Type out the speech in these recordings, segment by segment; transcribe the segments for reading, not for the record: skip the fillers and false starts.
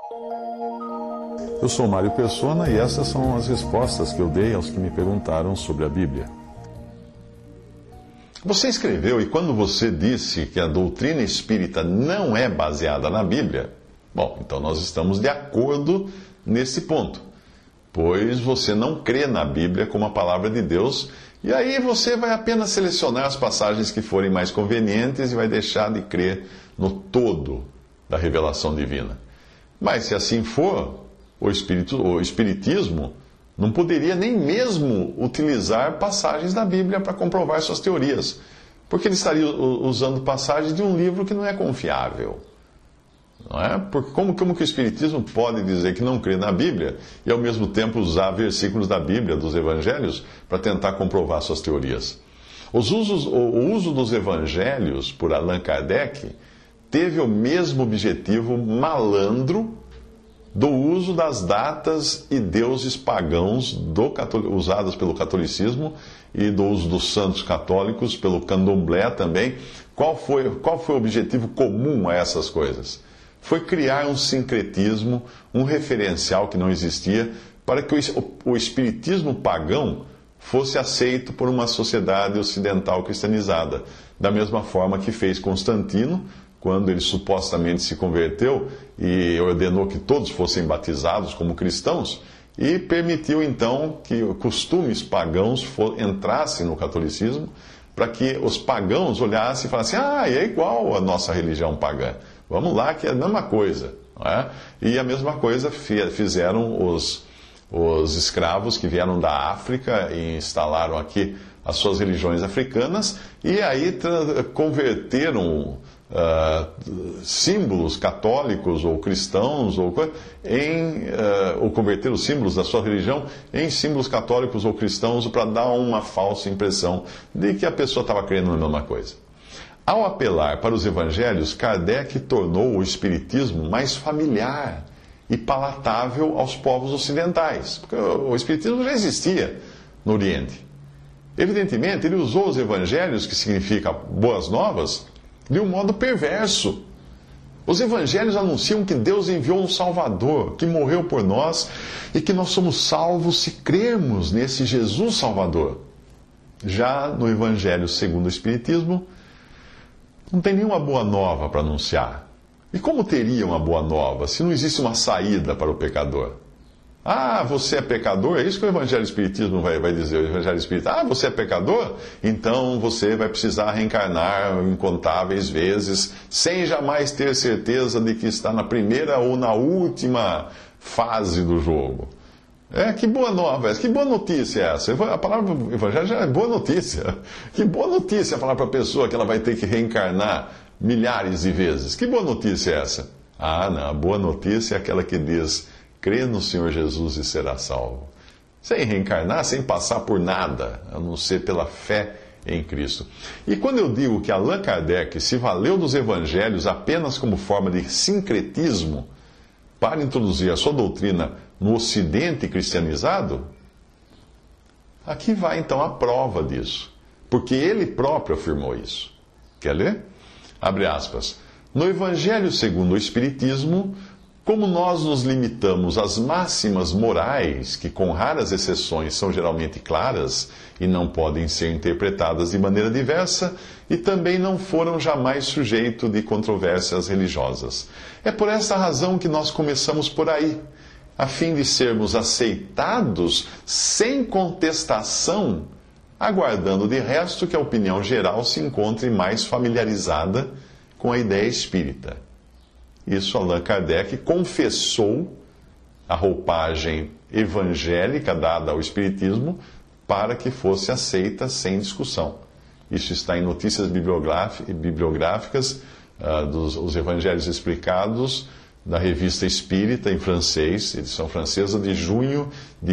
Eu sou Mário Persona e essas são as respostas que eu dei aos que me perguntaram sobre a Bíblia. Você escreveu, e quando você disse que a doutrina espírita não é baseada na Bíblia, bom, então nós estamos de acordo nesse ponto, pois você não crê na Bíblia como a palavra de Deus, e aí você vai apenas selecionar as passagens que forem mais convenientes e vai deixar de crer no todo da revelação divina. Mas se assim for, o Espiritismo não poderia nem mesmo utilizar passagens da Bíblia para comprovar suas teorias, porque ele estaria usando passagens de um livro que não é confiável. Não é? Porque como que o Espiritismo pode dizer que não crê na Bíblia e ao mesmo tempo usar versículos da Bíblia, dos Evangelhos, para tentar comprovar suas teorias? O uso dos Evangelhos por Allan Kardec teve o mesmo objetivo malandro do uso das datas e deuses pagãos usadas pelo catolicismo e do uso dos santos católicos pelo candomblé também. Qual foi o objetivo comum a essas coisas? Foi criar um sincretismo, um referencial que não existia, para que o espiritismo pagão fosse aceito por uma sociedade ocidental cristianizada, da mesma forma que fez Constantino, quando ele supostamente se converteu e ordenou que todos fossem batizados como cristãos, e permitiu então que costumes pagãos entrassem no catolicismo, para que os pagãos olhassem e falassem: ah, é igual a nossa religião pagã, vamos lá que é a mesma coisa. Não é? E a mesma coisa fizeram os escravos que vieram da África e instalaram aqui as suas religiões africanas, e aí converteram símbolos católicos ou cristãos ou converter os símbolos da sua religião em símbolos católicos ou cristãos para dar uma falsa impressão de que a pessoa estava crendo na mesma coisa. Ao apelar para os evangelhos, Kardec tornou o espiritismo mais familiar e palatável aos povos ocidentais, porque o espiritismo já existia no Oriente. Evidentemente, ele usou os evangelhos, que significa boas novas, de um modo perverso. Os evangelhos anunciam que Deus enviou um Salvador, que morreu por nós e que nós somos salvos se crermos nesse Jesus Salvador. Já no Evangelho segundo o Espiritismo, não tem nenhuma boa nova para anunciar. E como teria uma boa nova se não existe uma saída para o pecador? Ah, você é pecador? É isso que o Evangelho Espiritismo vai dizer. O Evangelho Espírita: ah, você é pecador? Então você vai precisar reencarnar incontáveis vezes, sem jamais ter certeza de que está na primeira ou na última fase do jogo. Que boa nova essa, que boa notícia é essa? A palavra Evangelho já é boa notícia. Que boa notícia falar para a pessoa que ela vai ter que reencarnar milhares de vezes. Que boa notícia é essa? Ah, não, a boa notícia é aquela que diz: crê no Senhor Jesus e será salvo. Sem reencarnar, sem passar por nada, a não ser pela fé em Cristo. E quando eu digo que Allan Kardec se valeu dos evangelhos apenas como forma de sincretismo para introduzir a sua doutrina no Ocidente cristianizado, aqui vai então a prova disso. Porque ele próprio afirmou isso. Quer ler? Abre aspas. No Evangelho segundo o Espiritismo, como nós nos limitamos às máximas morais, que com raras exceções são geralmente claras e não podem ser interpretadas de maneira diversa, e também não foram jamais sujeito de controvérsias religiosas. É por essa razão que nós começamos por aí, a fim de sermos aceitados sem contestação, aguardando de resto que a opinião geral se encontre mais familiarizada com a ideia espírita. Isso Allan Kardec confessou a roupagem evangélica dada ao Espiritismo para que fosse aceita sem discussão. Isso está em Notícias Bibliográficas dos Evangelhos Explicados, da Revista Espírita, em francês, edição francesa, de junho de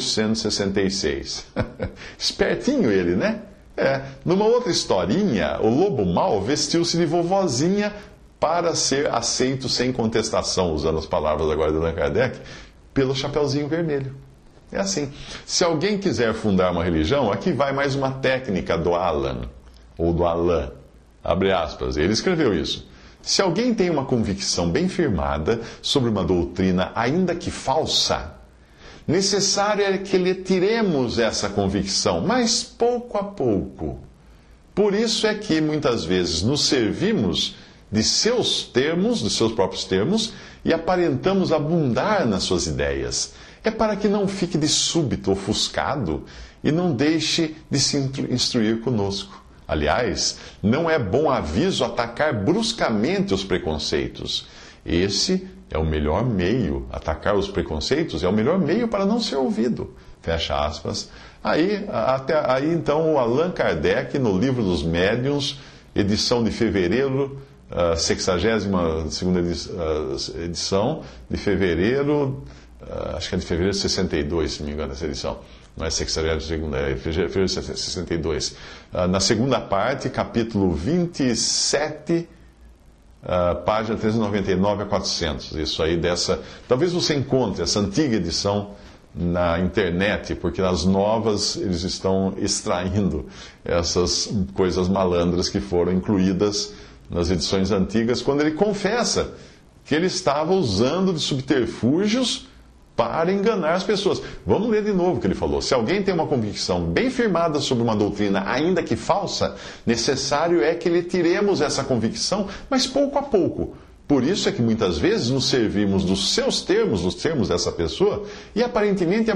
1866. Espertinho ele, né? Numa outra historinha, o lobo mau vestiu-se de vovozinha para ser aceito sem contestação, usando as palavras agora de Allan Kardec, pelo Chapeuzinho Vermelho. É assim. Se alguém quiser fundar uma religião, aqui vai mais uma técnica do Alan, ou do Alain. Abre aspas. Ele escreveu isso. Se alguém tem uma convicção bem firmada sobre uma doutrina, ainda que falsa, necessário é que lhe tiremos essa convicção, mas pouco a pouco. Por isso é que muitas vezes nos servimos de seus termos, de seus próprios termos, e aparentamos abundar nas suas ideias. É para que não fique de súbito ofuscado e não deixe de se instruir conosco. Aliás, não é bom aviso atacar bruscamente os preconceitos. Esse é o melhor meio, atacar os preconceitos é o melhor meio para não ser ouvido. Fecha aspas. Aí então, o Allan Kardec, no Livro dos Médiuns, edição de fevereiro, 62ª edição de fevereiro, acho que é de fevereiro de 62, se não me engano, essa edição. Não é 62ª, é fevereiro de 62. Na segunda parte, capítulo 27, página 399 a 400. Isso aí dessa... Talvez você encontre essa antiga edição na internet, porque nas novas eles estão extraindo essas coisas malandras que foram incluídas nas edições antigas, quando ele confessa que ele estava usando de subterfúgios para enganar as pessoas. Vamos ler de novo o que ele falou. Se alguém tem uma convicção bem firmada sobre uma doutrina, ainda que falsa, necessário é que lhe tiremos essa convicção, mas pouco a pouco. Por isso é que muitas vezes nos servimos dos seus termos, dos termos dessa pessoa, e aparentemente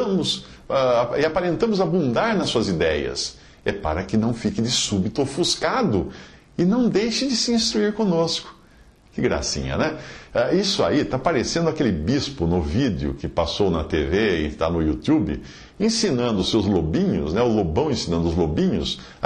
aparentamos abundar nas suas ideias. É para que não fique de súbito ofuscado e não deixe de se instruir conosco. Que gracinha, né? Isso aí está parecendo aquele bispo no vídeo que passou na TV e está no YouTube, ensinando os seus lobinhos, né? O lobão ensinando os lobinhos a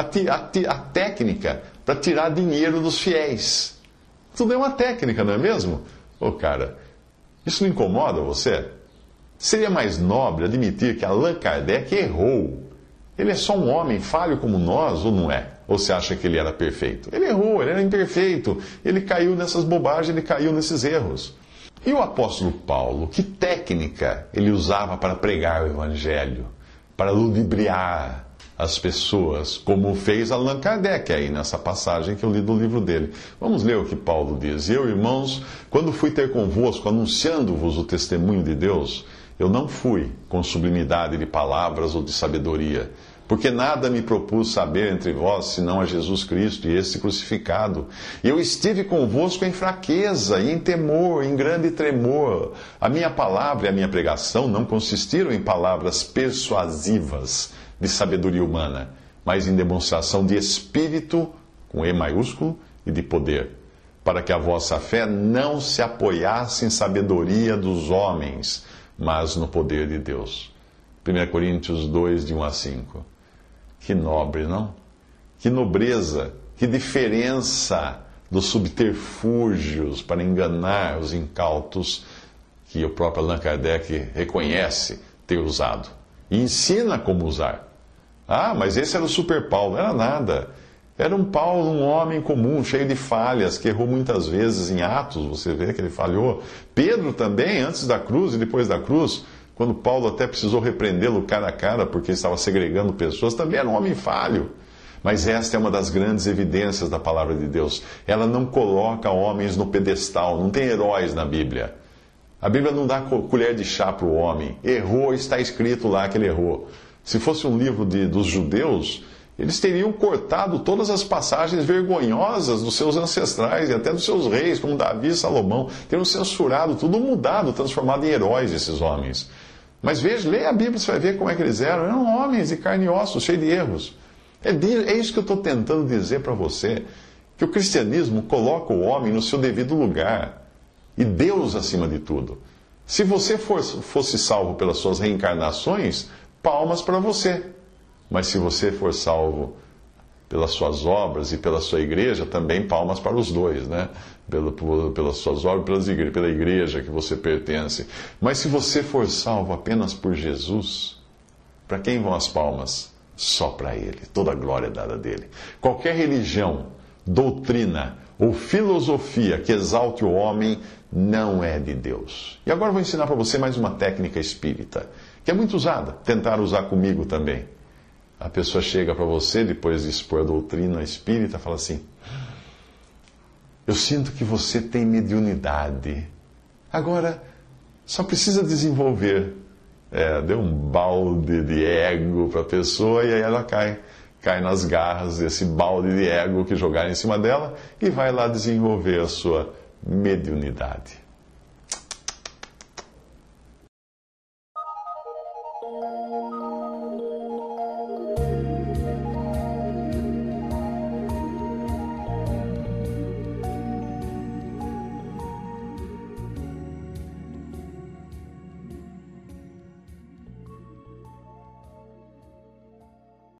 técnica para tirar dinheiro dos fiéis. Tudo é uma técnica, não é mesmo? Ô, cara, isso não incomoda você? Seria mais nobre admitir que Allan Kardec errou. Ele é só um homem falho como nós, ou não é? Ou você acha que ele era perfeito? Ele errou, ele era imperfeito. Ele caiu nessas bobagens, ele caiu nesses erros. E o apóstolo Paulo, que técnica ele usava para pregar o evangelho? Para ludibriar as pessoas, como fez Allan Kardec aí nessa passagem que eu li do livro dele. Vamos ler o que Paulo diz. Eu, irmãos, quando fui ter convosco, anunciando-vos o testemunho de Deus, eu não fui com sublimidade de palavras ou de sabedoria, porque nada me propus saber entre vós, senão a Jesus Cristo e esse crucificado. E eu estive convosco em fraqueza, e em temor, em grande tremor. A minha palavra e a minha pregação não consistiram em palavras persuasivas de sabedoria humana, mas em demonstração de espírito, com E maiúsculo, e de poder, para que a vossa fé não se apoiasse em sabedoria dos homens, mas no poder de Deus. 1 Coríntios 2, de 1 a 5. Que nobre, não? Que nobreza, que diferença dos subterfúgios para enganar os incautos que o próprio Allan Kardec reconhece ter usado. E ensina como usar. Ah, mas esse era o super Paulo. Não era nada. Era um Paulo, um homem comum, cheio de falhas, que errou muitas vezes em Atos, você vê que ele falhou. Pedro também, antes da cruz e depois da cruz, quando Paulo até precisou repreendê-lo cara a cara porque estava segregando pessoas, também era um homem falho. Mas esta é uma das grandes evidências da palavra de Deus. Ela não coloca homens no pedestal, não tem heróis na Bíblia. A Bíblia não dá colher de chá para o homem. Errou, está escrito lá que ele errou. Se fosse um livro dos judeus, eles teriam cortado todas as passagens vergonhosas dos seus ancestrais e até dos seus reis, como Davi e Salomão. Teriam censurado, tudo mudado, transformado em heróis esses homens. Mas veja, leia a Bíblia, você vai ver como é que eles eram. Eram homens de carne e osso, cheios de erros. É isso que eu estou tentando dizer para você, que o cristianismo coloca o homem no seu devido lugar. E Deus acima de tudo. Se você fosse salvo pelas suas reencarnações, palmas para você. Mas se você for salvo pelas suas obras e pela sua igreja, também palmas para os dois, né? Pelas suas obras, pela igreja que você pertence. Mas se você for salvo apenas por Jesus, para quem vão as palmas? Só para Ele. Toda a glória é dada dele. Qualquer religião, doutrina ou filosofia que exalte o homem não é de Deus. E agora eu vou ensinar para você mais uma técnica espírita, que é muito usada. Tentaram usar comigo também. A pessoa chega para você, depois de expor a doutrina espírita, fala assim: Eu sinto que você tem mediunidade. Agora, só precisa desenvolver. Deu um balde de ego para a pessoa e aí ela cai nas garras desse balde de ego que jogaram em cima dela e vai lá desenvolver a sua mediunidade.